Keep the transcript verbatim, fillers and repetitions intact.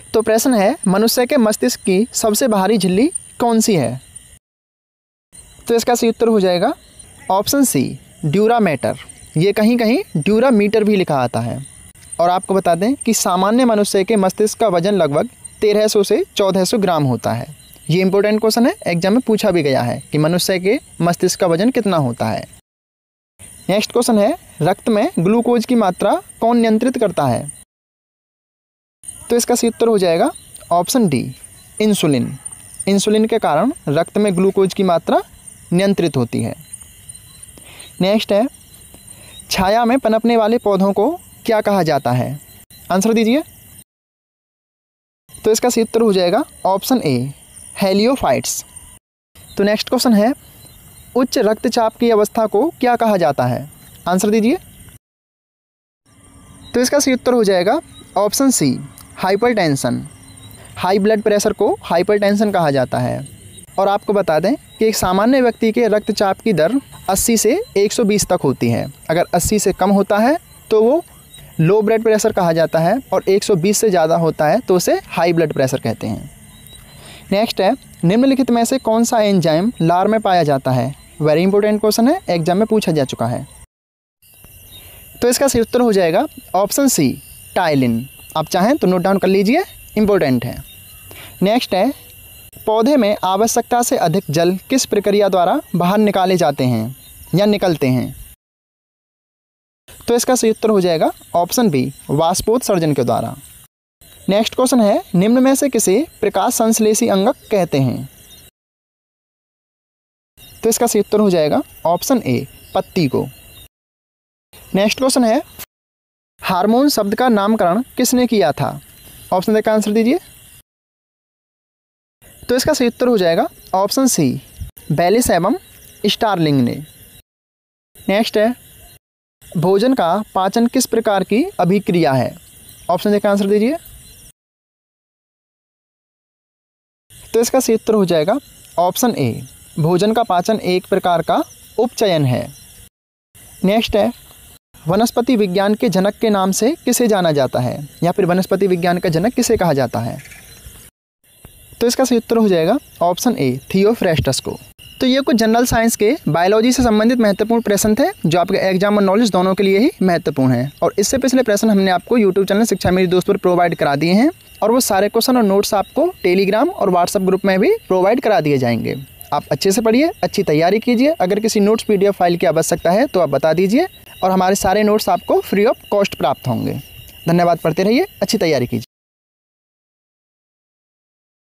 तो प्रश्न है, मनुष्य के मस्तिष्क की सबसे बाहरी झिल्ली कौन सी है? तो इसका सही उत्तर हो जाएगा ऑप्शन सी, ड्यूरामेटर। ये कहीं कहीं ड्यूरामीटर भी लिखा आता है। और आपको बता दें कि सामान्य मनुष्य के मस्तिष्क का वजन लगभग तेरह सौ से चौदह सौ ग्राम होता है। ये इंपॉर्टेंट क्वेश्चन है, एग्जाम में पूछा भी गया है कि मनुष्य के मस्तिष्क का वजन कितना होता है। नेक्स्ट क्वेश्चन है, रक्त में ग्लूकोज की मात्रा कौन नियंत्रित करता है? तो इसका सही उत्तर हो जाएगा ऑप्शन डी, इंसुलिन। इंसुलिन के कारण रक्त में ग्लूकोज की मात्रा नियंत्रित होती है। नेक्स्ट है, छाया में पनपने वाले पौधों को क्या कहा जाता है? आंसर दीजिए। तो इसका सही उत्तर हो जाएगा ऑप्शन ए, हेलियोफाइट्स। तो नेक्स्ट क्वेश्चन है, उच्च रक्तचाप की अवस्था को क्या कहा जाता है? आंसर दीजिए। तो इसका सही उत्तर हो जाएगा option C, hypertension. High blood pressure को हाइपरटेंशन कहा जाता है। और आपको बता दें कि एक सामान्य व्यक्ति के रक्तचाप की दर अस्सी से एक सौ बीस तक होती है। अगर अस्सी से कम होता है तो वो लो ब्लड प्रेशर कहा जाता है, और एक सौ बीस से ज़्यादा होता है तो उसे हाई ब्लड प्रेशर कहते हैं। नेक्स्ट है, निम्नलिखित में से कौन सा एंजाइम लार में पाया जाता है? वेरी इंपॉर्टेंट क्वेश्चन है, एग्जाम में पूछा जा चुका है। तो इसका सही उत्तर हो जाएगा ऑप्शन सी, टाइलिन। आप चाहें तो नोट डाउन कर लीजिए, इंपॉर्टेंट है। नेक्स्ट है, पौधे में आवश्यकता से अधिक जल किस प्रक्रिया द्वारा बाहर निकाले जाते हैं या निकलते हैं? तो इसका सही उत्तर हो जाएगा ऑप्शन बी, वाष्पोत्सर्जन के द्वारा। नेक्स्ट क्वेश्चन है, निम्न में से किसे प्रकाश संश्लेषी अंगक कहते हैं? तो इसका सही उत्तर हो जाएगा ऑप्शन ए, पत्ती को। नेक्स्ट क्वेश्चन है, हार्मोन शब्द का नामकरण किसने किया था? ऑप्शन ए का आंसर दीजिए। तो इसका सही उत्तर हो जाएगा ऑप्शन सी, बेलिस एवं स्टारलिंग ने। नेक्स्ट है, भोजन का पाचन किस प्रकार की अभिक्रिया है? ऑप्शन ए का आंसर दीजिए। तो इसका सही उत्तर हो जाएगा ऑप्शन ए, भोजन का पाचन एक प्रकार का उपचयन है। नेक्स्ट है, वनस्पति विज्ञान के जनक के नाम से किसे जाना जाता है, या फिर वनस्पति विज्ञान का जनक किसे कहा जाता है? तो इसका सही उत्तर हो जाएगा ऑप्शन ए, थियोफ्रेस्टस को। तो ये कुछ जनरल साइंस के बायोलॉजी से संबंधित महत्वपूर्ण प्रश्न थे जो आपके एग्जाम और नॉलेज दोनों के लिए ही महत्वपूर्ण है। और इससे पिछले प्रश्न हमने आपको यूट्यूब चैनल शिक्षा मेरी दोस्त पर प्रोवाइड करा दिए हैं, और वो सारे क्वेश्चन और नोट्स आपको टेलीग्राम और व्हाट्सएप ग्रुप में भी प्रोवाइड करा दिए जाएंगे। आप अच्छे से पढ़िए, अच्छी तैयारी कीजिए। अगर किसी नोट्स पीडीएफ फाइल की आवश्यकता है तो आप बता दीजिए, और हमारे सारे नोट्स आपको फ्री ऑफ कॉस्ट प्राप्त होंगे। धन्यवाद, पढ़ते रहिए, अच्छी तैयारी कीजिए।